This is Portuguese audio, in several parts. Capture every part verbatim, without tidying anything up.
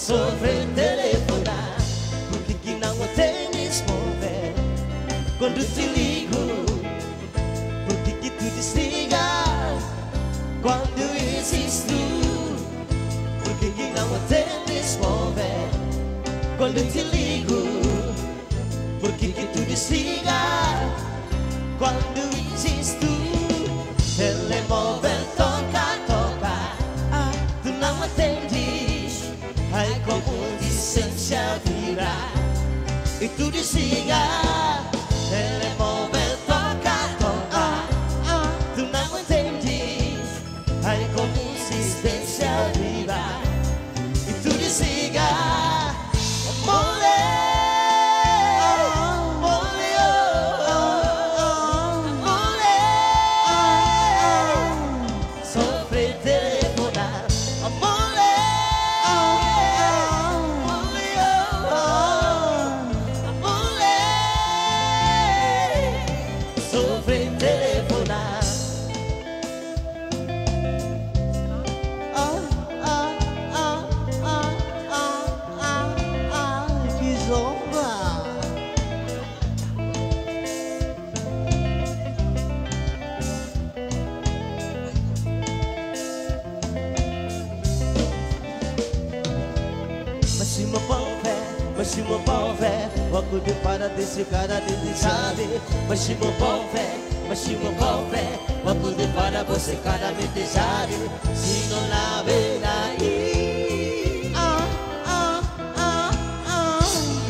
sofrer telefonar. Por que que não atendes, mover? Quando te ligo, por que que tu desliga? Quando eu insisto, por que que não atendes, mover? Quando eu te ligo, por que que tu desliga? Quando eu insisto, telemóvel toca, toca, ah, tu não atendes. Ai, como distância vira e tu desliga. Telemóvel toca, toca, ah, tu não atendes. Ai, como distância vira e tu desliga. Amole, amole, amole, sofre telefonar. Amole, amole, amole, sofre telefonar. Mas se meu pão é, mas se meu pão é, logo de para desse cara de sabe. Mas se meu pão é, mas se meu pão é, logo de para você cara me sabe. Se não la vê aí, ah, ah, ah, ah,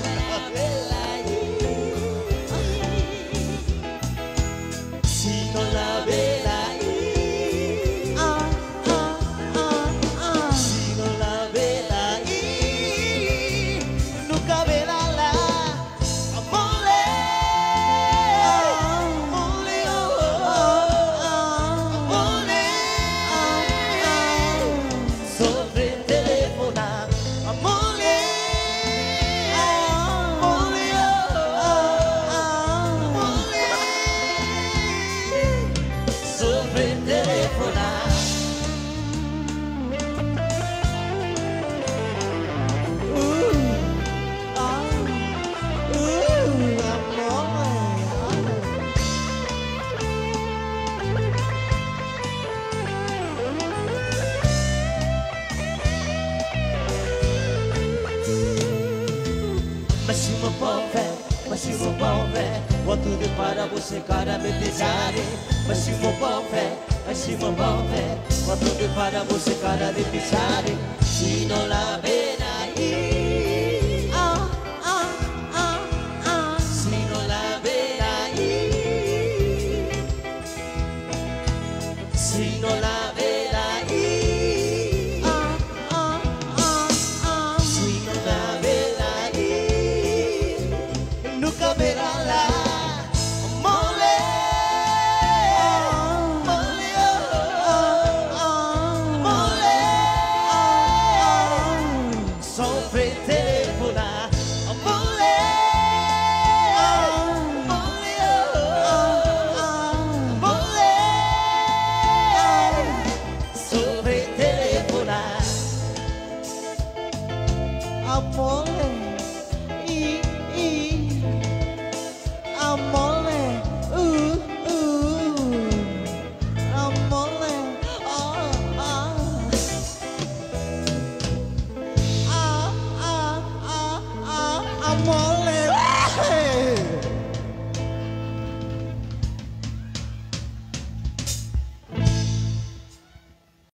se não la vê aí, ah, ah, ah, ah, se não la vê aí, nunca verá lá. Amole, amole, amole, sofre telefonar. Amole, amole, amole, sofre telefonar. Mas se meu pão é, mas se meu pão é, vou tudo para você cara me pesare. Mas se meu pão é, mas se meu pão é, vou tudo para você cara me pesare.